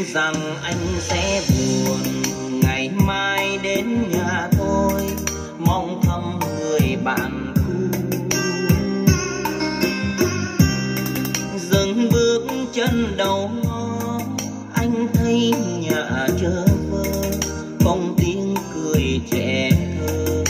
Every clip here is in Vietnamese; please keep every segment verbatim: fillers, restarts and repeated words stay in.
rằng anh sẽ buồn ngày mai đến nhà tôi mong thăm người bạn cũ. Dừng bước chân đầu ngõ anh thấy nhà chờ vơ không tiếng cười trẻ thơ.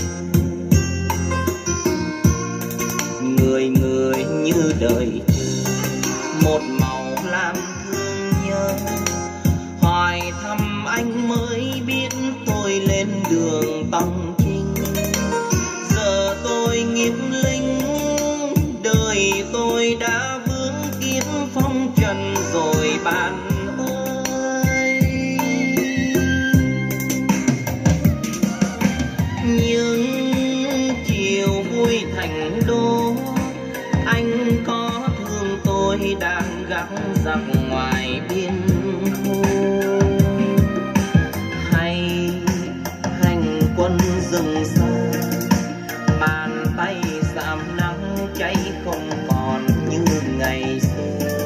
Người người như đời chờ một màu lam thương nhớ. Hoài thăm anh mới biết tôi lên đường tòng chinh. Giờ tôi nghiệp linh đời tôi đã vướng kiếp phong trần rồi bạn ơi. Nhưng chiều vui thành đô anh có thương tôi đang gác giặc ngoài biên khu. Hay hành quân rừng xa bàn tay giảm nắng cháy không còn như ngày xưa.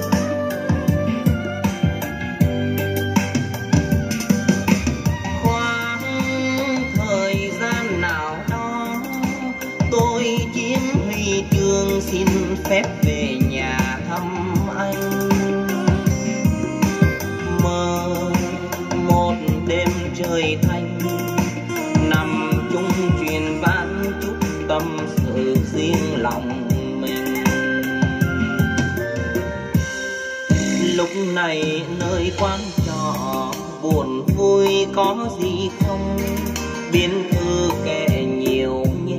Khoảng thời gian nào đó tôi chiến huy chương xin phép về nhà thăm anh. Mơ một đêm trời thanh nằm chung truyền vãn chút tâm sự riêng lòng mình. Lúc này nơi quán trọ buồn vui có gì không biên thư kể nhiều nhé.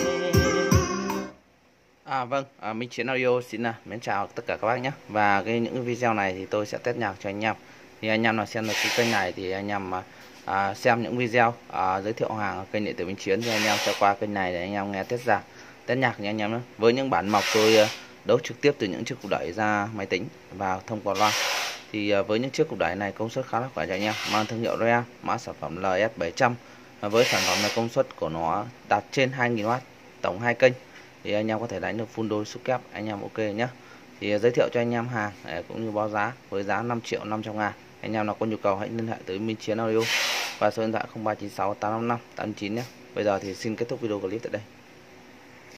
À vâng, à, Minh Chiến Audio xin à, mến chào tất cả các bác nhé. Và cái những cái video này thì tôi sẽ test nhạc cho anh em. Thì anh em nào xem được cái kênh này thì anh em à, xem những video à, giới thiệu hàng ở kênh điện tử Minh Chiến thì anh em sẽ qua kênh này để anh em nghe test nhạc, test nhạc nha anh em nhé. Với những bản mộc tôi đấu trực tiếp từ những chiếc cục đẩy ra máy tính và thông qua loa. Thì à, với những chiếc cục đẩy này công suất khá là khỏe cho anh em, mang thương hiệu Royal, mã sản phẩm L S bảy trăm. Với sản phẩm này công suất của nó đạt trên hai nghìn oát, tổng hai kênh. Thì anh em có thể đánh được full đôi xúc kép, anh em ok nhé. Thì giới thiệu cho anh em hàng cũng như báo giá với giá năm triệu năm trăm ngàn. Anh em nào có nhu cầu hãy liên hệ tới Minh Chiến Audio và số điện thoại không ba chín sáu tám năm năm tám chín nhé. Bây giờ thì xin kết thúc video clip tại đây.